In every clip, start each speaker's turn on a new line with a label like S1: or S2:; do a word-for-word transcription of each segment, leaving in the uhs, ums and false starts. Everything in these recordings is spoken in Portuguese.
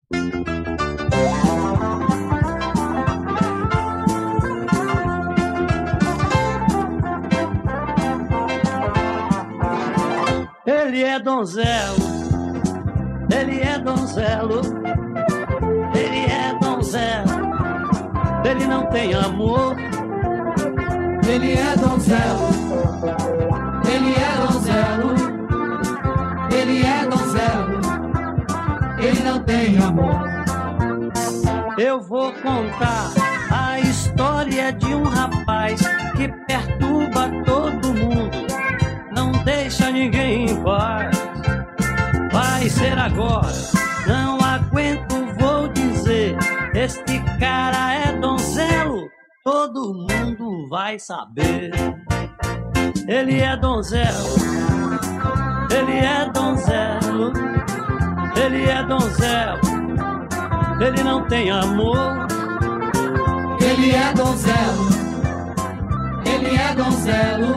S1: Ele é donzelo, ele é donzelo, ele é donzelo, ele não tem amor.
S2: Ele é donzelo, ele é donzelo, ele é donzelo, ele não tem amor.
S1: Eu vou contar a história de um rapaz que perturba todo mundo, não deixa ninguém em paz. Vai ser agora, não aguento, vou dizer. Este cara é donzelo, todo mundo vai saber. Ele é donzelo, ele é donzelo, ele é donzelo, ele não tem amor.
S2: Ele é donzelo, ele é donzelo,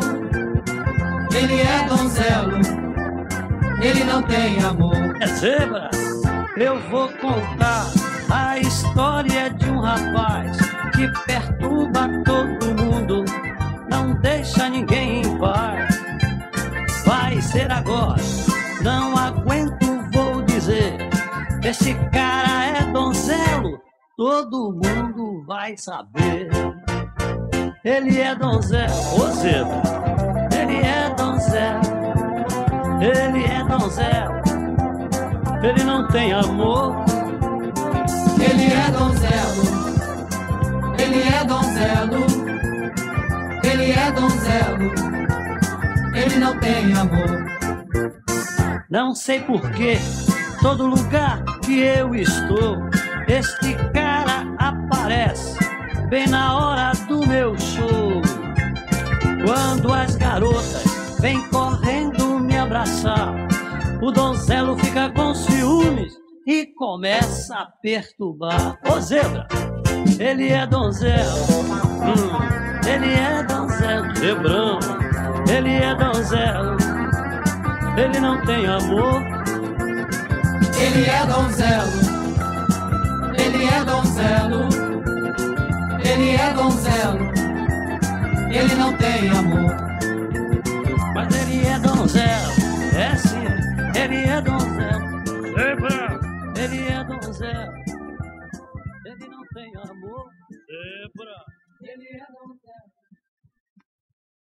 S2: ele é donzelo, ele não tem amor.
S1: É zebra, eu vou contar a história de um rapaz que perturba todo mundo, não deixa ninguém em paz. Vai ser agora, não aguento, vou dizer. Esse cara é donzelo, todo mundo vai saber. Ele é donzelo, ô zebra, ele é donzelo, ele é donzelo, ele não tem amor.
S2: Ele é donzelo, ele é donzelo, ele é donzelo, ele não tem amor.
S1: Não sei porquê, todo lugar que eu estou, este cara aparece bem na hora do meu show. Quando as garotas vêm correndo me abraçar, o donzelo fica com ciúmes e começa a perturbar. Ô zebra, ele é donzelo, hum, ele é donzelo, zebrão, ele é donzelo, ele não tem amor.
S2: Ele é donzelo, ele é donzelo, ele é donzelo, ele não tem amor.
S1: Mas ele é donzelo, é sim, ele é donzelo, zebra, ele é donzelo.